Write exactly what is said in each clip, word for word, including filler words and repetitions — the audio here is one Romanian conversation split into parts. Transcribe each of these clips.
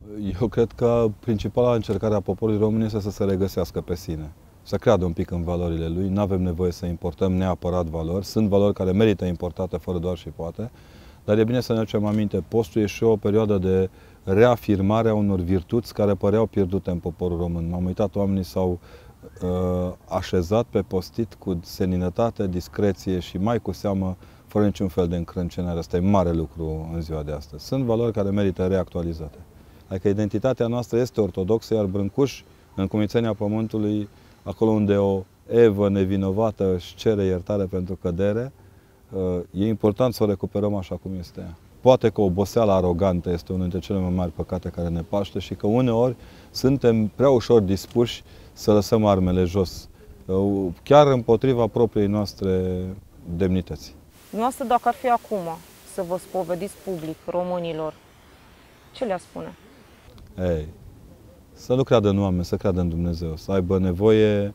Eu cred că principala încercare a poporului român este să se regăsească pe sine, să creadă un pic în valorile lui. Nu avem nevoie să importăm neapărat valori. Sunt valori care merită importate fără doar și poate, dar e bine să ne aducem aminte, postul e și o perioadă de reafirmare a unor virtuți care păreau pierdute în poporul român. M-am uitat, oamenii s-au uh, așezat pe postit cu seninătate, discreție și mai cu seamă fără niciun fel de încrâncenare. Asta e mare lucru în ziua de astăzi. Sunt valori care merită reactualizate. Adică identitatea noastră este ortodoxă, iar Brâncuș, în Cumințenia Pământului, acolo unde o evă nevinovată își cere iertare pentru cădere, e important să o recuperăm așa cum este ea. Poate că oboseala arogantă este unul dintre cele mai mari păcate care ne paște și că uneori suntem prea ușor dispuși să lăsăm armele jos, chiar împotriva propriei noastre demnități. Dumneavoastră, dacă ar fi acum să vă spovediți public românilor, ce le-a spune? Ei, să nu creadă în oameni, să creadă în Dumnezeu, să aibă nevoie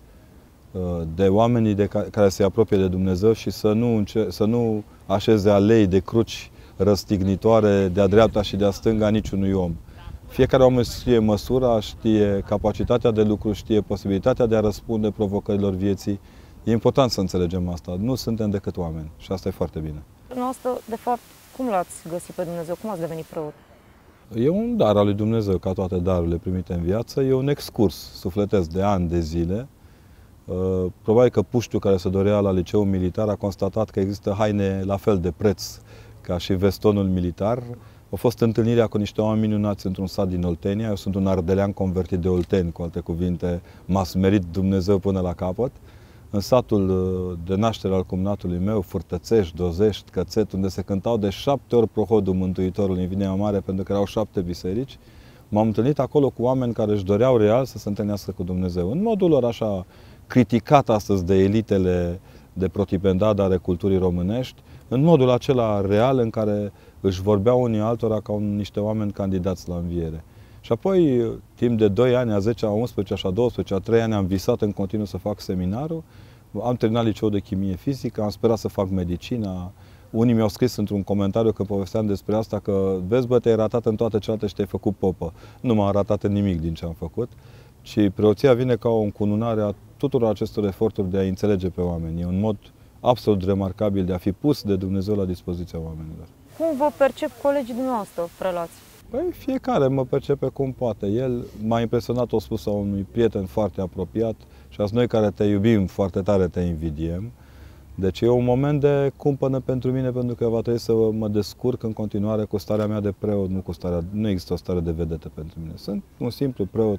de oamenii de care, care se apropie de Dumnezeu și să nu, înce- să nu așeze alei de cruci răstignitoare de-a dreapta și de-a stânga niciunui om. Fiecare om știe măsura, știe capacitatea de lucru, știe posibilitatea de a răspunde provocărilor vieții. E important să înțelegem asta. Nu suntem decât oameni și asta e foarte bine. Dumneavoastră, de fapt, cum l-ați găsit pe Dumnezeu? Cum ați devenit preot? E un dar al lui Dumnezeu, ca toate darurile primite în viață. E un excurs sufletesc de ani de zile. Probabil că puștiul care se dorea la liceul militar a constatat că există haine la fel de preț ca și vestonul militar. A fost întâlnirea cu niște oameni minunați într-un sat din Oltenia. Eu sunt un ardelean convertit de olteni, cu alte cuvinte, m-a smerit Dumnezeu până la capăt. În satul de naștere al cumnatului meu, Furtățești, Dozești, Cățet, unde se cântau de șapte ori prohodul Mântuitorului în Vinerea Mare, pentru că erau șapte biserici, m-am întâlnit acolo cu oameni care își doreau real să se întâlnească cu Dumnezeu. În modul lor așa criticat astăzi de elitele de protipendadă ale culturii românești, în modul acela real în care își vorbeau unii altora ca un, niște oameni candidați la înviere. Și apoi, timp de doi ani, a zece, a unsprezece, a doisprezece, a trei ani, am visat în continuu să fac seminarul. Am terminat liceul de chimie fizică, am sperat să fac medicina. Unii mi-au scris într-un comentariu că povesteam despre asta că vezi, bă, te-ai ratat în toate celelalte și te-ai făcut popă. Nu m-am ratat în nimic din ce am făcut, ci preoția vine ca o încununare a tuturor acestor eforturi de a înțelege pe oameni. E un mod absolut remarcabil de a fi pus de Dumnezeu la dispoziția oamenilor. Cum vă percep colegii dumneavoastră, prelați? Păi fiecare mă percepe cum poate. El m-a impresionat, o spus a unui prieten foarte apropiat și azi noi care te iubim foarte tare te invidiem. Deci e un moment de cumpănă pentru mine, pentru că va trebui să mă descurc în continuare cu starea mea de preot, nu cu starea, nu există o stare de vedetă pentru mine. Sunt un simplu preot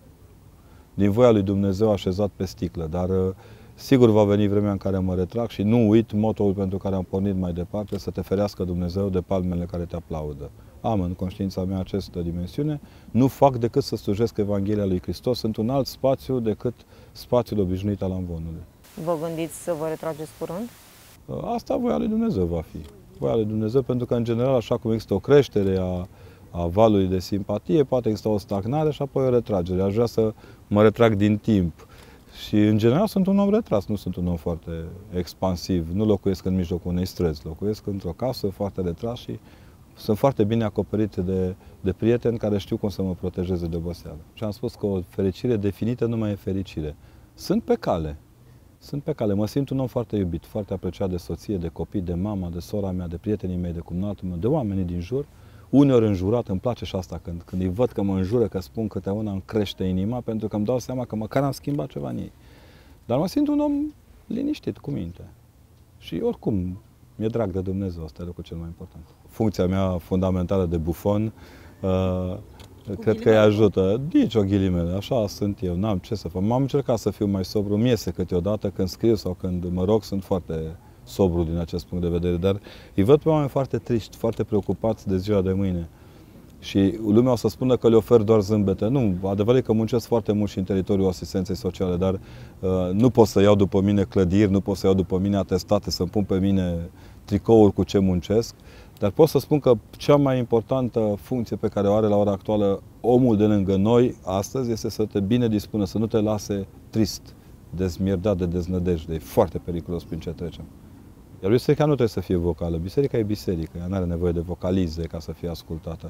din voia lui Dumnezeu așezat pe sticlă, dar sigur va veni vremea în care mă retrag și nu uit motoul pentru care am pornit mai departe, să te ferească Dumnezeu de palmele care te aplaudă. Am în conștiința mea această dimensiune, nu fac decât să slujesc Evanghelia lui Hristos, sunt un alt spațiu decât spațiul obișnuit al amvonului. Vă gândiți să vă retrageți curând? Asta voia lui Dumnezeu va fi. Voia lui Dumnezeu, pentru că în general, așa cum există o creștere a, a valului de simpatie, poate exista o stagnare și apoi o retragere. Aș vrea să mă retrag din timp. Și în general sunt un om retras, nu sunt un om foarte expansiv, nu locuiesc în mijlocul unei străzi, locuiesc într-o casă foarte retras și sunt foarte bine acoperit de, de prieteni care știu cum să mă protejeze de oboseală. Și am spus că o fericire definită nu mai e fericire. Sunt pe cale. Sunt pe cale. Mă simt un om foarte iubit, foarte apreciat de soție, de copii, de mama, de sora mea, de prietenii mei, de cumnatul meu, de oamenii din jur. Uneori înjurat, îmi place și asta când, când îi văd că mă înjură, că spun câte una, îmi crește inima, pentru că îmi dau seama că măcar am schimbat ceva în ei. Dar mă simt un om liniștit, cu minte. Și oricum, mi-e drag de Dumnezeu, asta e lucrul cel mai important. Funcția mea fundamentală de bufon, uh, cred că îi ajută. Nici o ghilimele, așa sunt eu, n-am ce să fac. M-am încercat să fiu mai sobru, mi iese câteodată, când scriu sau când mă rog, sunt foarte sobru din acest punct de vedere, dar îi văd pe oameni foarte triști, foarte preocupați de ziua de mâine. Și lumea o să spună că le ofer doar zâmbete. Nu, adevărul e că muncesc foarte mult și în teritoriul asistenței sociale, dar uh, nu pot să iau după mine clădiri, nu pot să iau după mine atestate, să-mi pun pe mine tricouri cu ce muncesc, dar pot să spun că cea mai importantă funcție pe care o are la ora actuală omul de lângă noi astăzi este să te bine dispună, să nu te lase trist, dezmierdat de deznădejde. E foarte periculos prin ce trecem. Iar biserica nu trebuie să fie vocală. Biserica e biserică, ea nu are nevoie de vocalize ca să fie ascultată.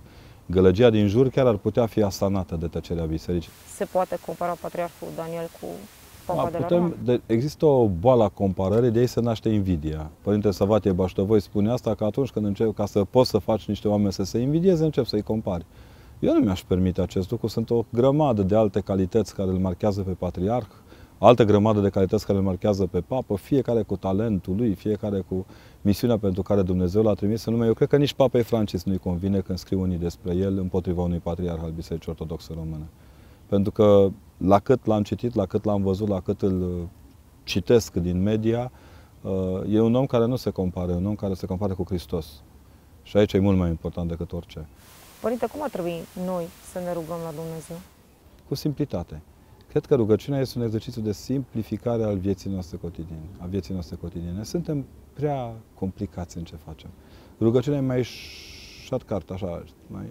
gălăgia din jur chiar ar putea fi asanată de tăcerea bisericii. Se poate compara Patriarhul Daniel cu Papa Da, de la putem, Roma? de, există o boală a comparării, de ei se naște invidia. Părinte Săvatie Baștăvoi spune asta, că atunci când încep, ca să poți să faci niște oameni să se invidieze, încep să-i compari. Eu nu mi-aș permite acest lucru, sunt o grămadă de alte calități care îl marchează pe patriarh, altă grămadă de calități care îl marchează pe papă, fiecare cu talentul lui, fiecare cu misiunea pentru care Dumnezeu l-a trimis în lume. Eu cred că nici Papei Francis nu-i convine când scriu unii despre el împotriva unui patriarh al Bisericii Ortodoxe Române. Pentru că la cât l-am citit, la cât l-am văzut, la cât îl citesc din media, e un om care nu se compară, un om care se compară cu Hristos. Și aici e mult mai important decât orice. Părinte, cum ar trebui noi să ne rugăm la Dumnezeu? Cu simplitate. Cred că rugăciunea este un exercițiu de simplificare al vieții noastre cotidiene. A vieții noastre cotidiene. Suntem prea complicați în ce facem. Rugăciunea e mai shortcut, așa, mai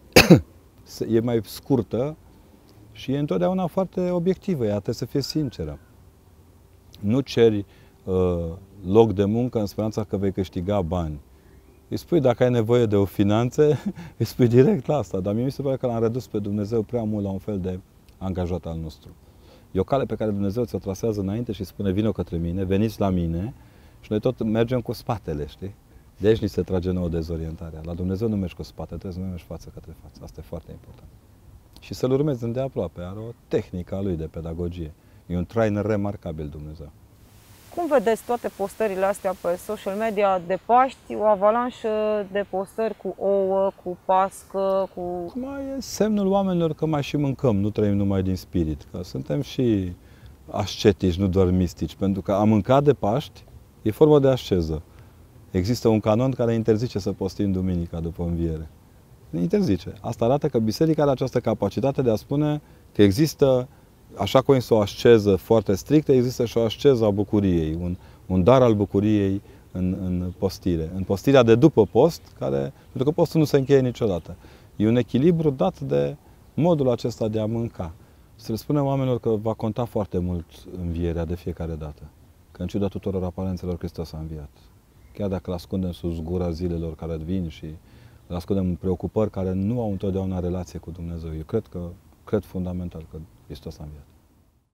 e mai scurtă și e întotdeauna foarte obiectivă. Ea trebuie să fie sinceră. Nu ceri uh, loc de muncă în speranța că vei câștiga bani. Îi spui dacă ai nevoie de o finanță, îi spui direct la asta. Dar mie mi se pare că l-am redus pe Dumnezeu prea mult la un fel de angajat al nostru. E o cale pe care Dumnezeu ți-o trasează înainte și spune vino către mine, veniți la mine și noi tot mergem cu spatele, știi? De aici ni se trage nouă dezorientarea. La Dumnezeu nu mergi cu spate, trebuie să mergi față către față. Asta e foarte important. Și să-L urmezi îndeaproape. Are o tehnică a lui de pedagogie. E un trainer remarcabil Dumnezeu. Cum vedeți toate postările astea pe social media de Paști, o avalanșă de postări cu ouă, cu pască, cu... Mai e semnul oamenilor că mai și mâncăm, nu trăim numai din spirit, că suntem și ascetici, nu doar mistici, pentru că a mânca de Paști e formă de asceză. Există un canon care interzice să postim duminica după înviere. Ne interzice. Asta arată că biserica are această capacitate de a spune că există, așa cum este o asceză foarte strictă, există și o asceză a bucuriei, un, un dar al bucuriei în, în postire. În postirea de după post, care, pentru că postul nu se încheie niciodată. E un echilibru dat de modul acesta de a mânca. Să le spunem oamenilor că va conta foarte mult învierea de fiecare dată. Că în ciuda tuturor aparențelor, Hristos a înviat. Chiar dacă îl ascundem sus gura zilelor care vin și îl ascundem în preocupări care nu au întotdeauna relație cu Dumnezeu. Eu cred că, cred fundamental că Hristos a înviat.